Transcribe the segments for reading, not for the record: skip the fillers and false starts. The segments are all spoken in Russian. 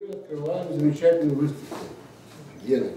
Открываем замечательную выставку. Гена.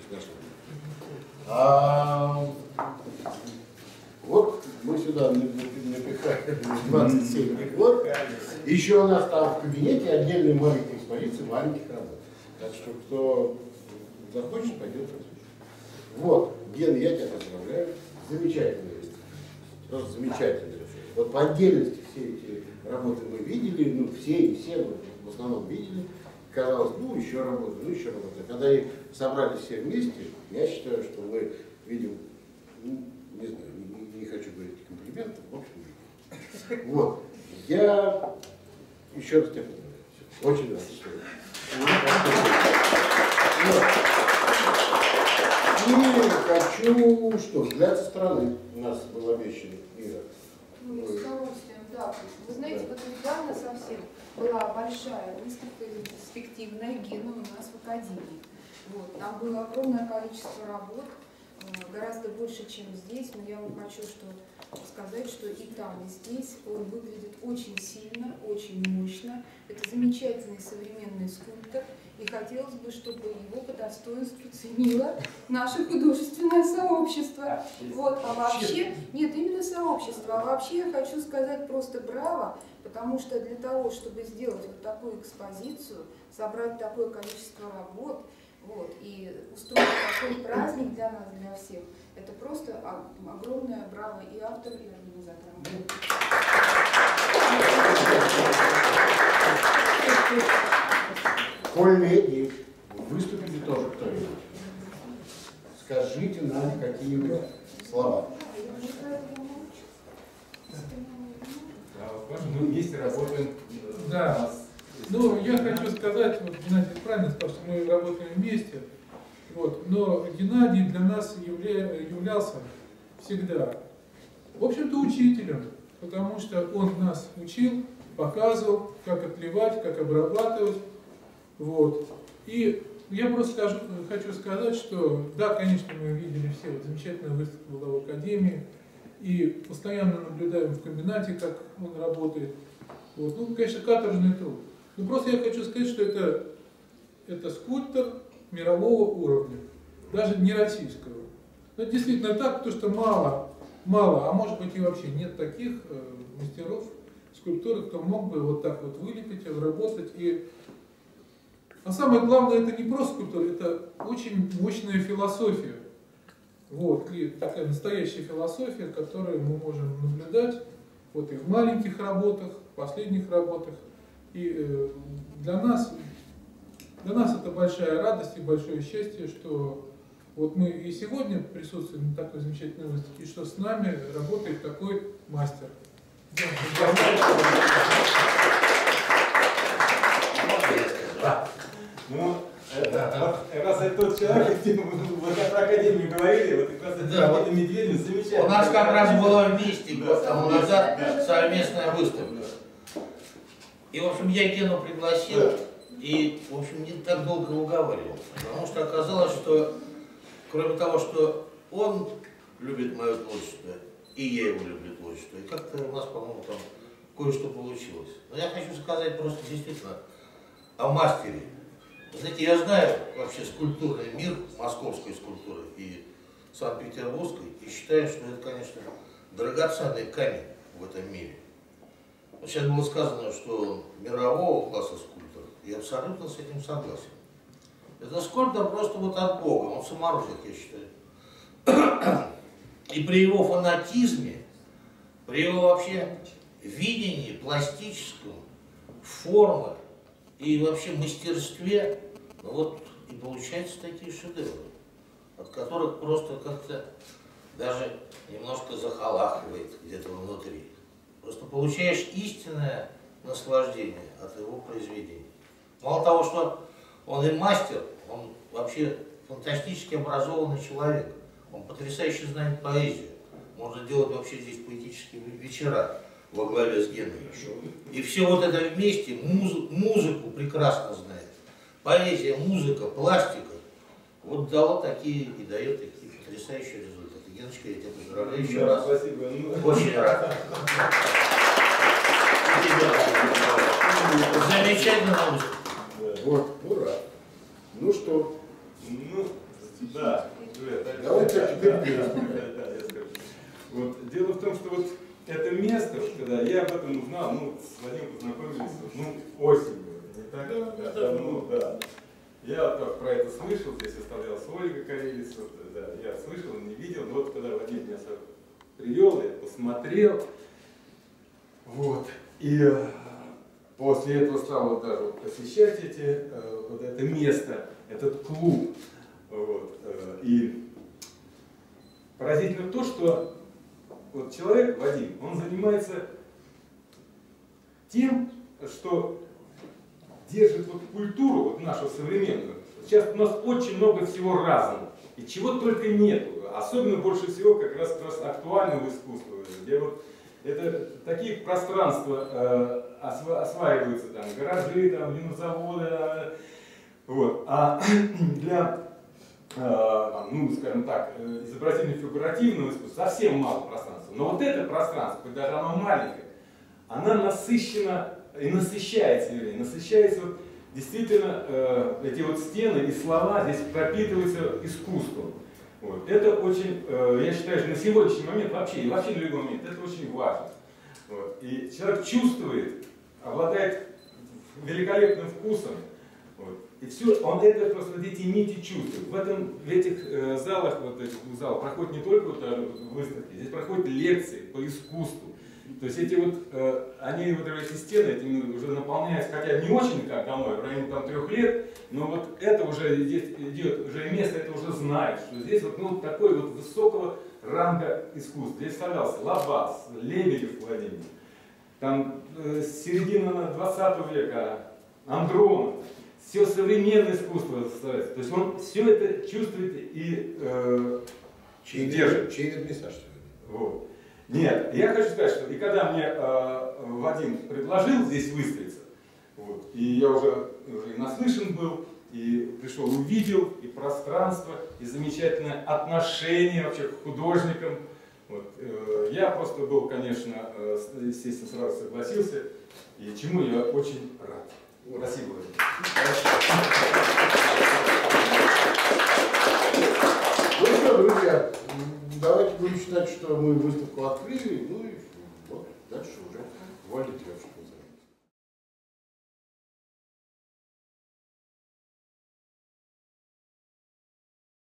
Вот мы сюда напихали 27 фигур. Еще у нас там в кабинете отдельная маленькая экспозиция маленьких работ. Так что кто захочет, пойдет. Вот, Ген, я тебя поздравляю. Замечательная выставка. Просто замечательная. Вот по отдельности все эти работы мы видели, ну все и все в основном видели. Казалось, ну еще работа, ну еще работа. Когда их собрали все вместе, я считаю, что мы видим, ну, не знаю, не хочу говорить комплиментов, в общем. Вот. Я еще раз тебя поздравляю. Очень рад, что и хочу, что взгляд со стороны у нас был обещан, Ира. Ну, с удовольствием, да. Вы знаете, вот недавно совсем была большая выставка перспективная Гена у нас в Академии. Вот. Там было огромное количество работ, гораздо больше, чем здесь, но я вам хочу сказать, что и там, и здесь он выглядит очень сильно, очень мощно. Это замечательный современный скульптор, и хотелось бы, чтобы его по достоинству ценило наше художественное сообщество. Вот. А вообще, нет, именно сообщество. А вообще я хочу сказать просто браво, потому что для того, чтобы сделать вот такую экспозицию, собрать такое количество работ, вот, и устроить такой праздник для нас, для всех, это просто огромное браво и авторам, и организаторам. Коль и выступите тоже кто-нибудь. Скажите нам какие-нибудь слова. Мы вместе работаем. Да. Ну, я хочу сказать, вот Геннадий правильно сказал, что мы работаем вместе. Вот, но Геннадий для нас являлся всегда, в общем-то, учителем, потому что он нас учил, показывал, как отливать, как обрабатывать. Вот. И я просто хочу сказать, что да, конечно, мы видели все, вот, замечательная выставка была в Академии, и постоянно наблюдаем в комбинате, как он работает. Вот. Ну, конечно, каторжный труд. Но просто я хочу сказать, что это скульптор мирового уровня, даже не российского. Но это действительно так, потому что мало, а может быть и вообще нет таких мастеров скульптуры, кто мог бы вот так вот вылепить, обработать. А самое главное, это не просто скульптура, это очень мощная философия. Вот, и такая настоящая философия, которую мы можем наблюдать вот и в маленьких работах, в последних работах. И для нас это большая радость и большое счастье, что вот мы и сегодня присутствуем на такой замечательной выставке, и что с нами работает такой мастер. Ну, раз это тот человек, вот как про Академию говорили, вот как раз это вот Медведев замечательно. У нас как раз была вместе год тому назад совместная выставка. И, в общем, я Гену пригласил, и, в общем, не так долго уговаривал, потому что оказалось, что, кроме того, что он любит мое творчество, и я его люблю творчество, и как-то у нас, по-моему, там кое-что получилось. Но я хочу сказать просто действительно о мастере. Знаете, я знаю вообще скульптурный мир, московской скульптуры и санкт-петербургской, и считаю, что это, конечно, драгоценный камень в этом мире. Вот сейчас было сказано, что мирового класса скульптор, я абсолютно с этим согласен. Это скульптор просто вот от Бога, он самородок, я считаю. И при его фанатизме, при его вообще видении пластическом, формы и вообще мастерстве, ну вот и получаются такие шедевры, от которых просто как-то даже немножко захалахивает где-то внутри. Просто получаешь истинное наслаждение от его произведений. Мало того, что он и мастер, он вообще фантастически образованный человек. Он потрясающе знает поэзию. Можно делать вообще здесь поэтические вечера во главе с Геной. И все вот это вместе, музыку прекрасно знает. Поэзия, музыка, пластика. Вот дала такие и дает такие потрясающие результаты. Геночка, я тебя поздравляю еще раз. Спасибо. Очень рад. Замечательно. Вот, ура. Ну что? Ну, да. Давайте теперь да, я скажу. Вот, дело в том, что вот это место, вот, когда я об этом узнал, ну, с Вадимом познакомились, ну, осенью, не так? Да, давно, да. Я вот так про это слышал, здесь оставлялась Ольга Карелис, вот, да, я слышал, не видел, но вот когда Вадим меня привел, я посмотрел, вот, и после этого стал вот даже вот посещать вот это место, этот клуб, вот, и поразительно то, что вот человек, Вадим, он занимается тем, что держит вот культуру вот нашу современную. Сейчас у нас очень много всего разного, и чего только нету. Особенно больше всего как раз актуального искусства, где вот это такие пространства осваиваются, там, гаражи, там, винозаводы, вот. А для, ну, скажем так, изобразительно-фигуративного искусства совсем мало пространства. Но вот это пространство, хоть даже оно маленькое, она насыщена и насыщается, вернее, насыщается вот, действительно эти вот стены и слова здесь пропитываются искусством. Вот. Это очень, я считаю, что на сегодняшний момент вообще, и вообще на любой момент, это очень важно. Вот. И человек чувствует, обладает великолепным вкусом. Вот. И все, он это просто вот эти нити чувствует. В этих залах, вот этих залах проходят не только вот выставки, здесь проходят лекции по искусству. То есть эти вот, они вот эти стены этими уже наполняются, хотя не очень как домой, в районе там 3 лет, но вот это уже здесь идет, уже место это уже знает, что здесь вот, ну, такой вот высокого ранга искусства. Здесь вставлялся Лабаз, Лебедев Владимир, там середина 20 века, Андронов, все современное искусство составляется. То есть он все это чувствует и держит. Чей вернисаж сегодня? Вот. Нет, я хочу сказать, что и когда мне Вадим предложил здесь выставиться, вот, и я уже и наслышан был, и пришел, увидел и пространство, и замечательное отношение вообще к художникам. Вот, я просто был, конечно, естественно, сразу согласился, и чему я очень рад. Спасибо. Ну что, друзья, давайте будем считать, что мы выставку открыли, ну и вот дальше уже валить.